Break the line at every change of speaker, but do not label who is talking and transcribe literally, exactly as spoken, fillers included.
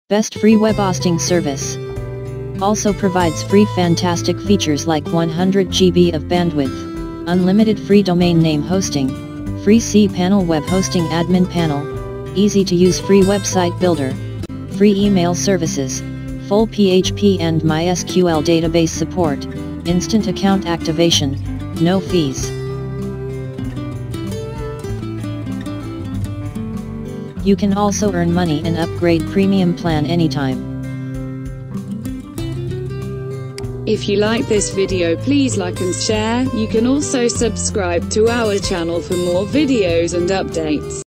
Best free web hosting service. Also provides free fantastic features like one hundred gigabytes of bandwidth, unlimited free domain name hosting, free cPanel web hosting admin panel, easy to use free website builder, free email services, full P H P and MySQL database support, instant account activation, no fees. You can also earn money and upgrade premium plan anytime.
If you like this video, please like and share. You can also subscribe to our channel for more videos and updates.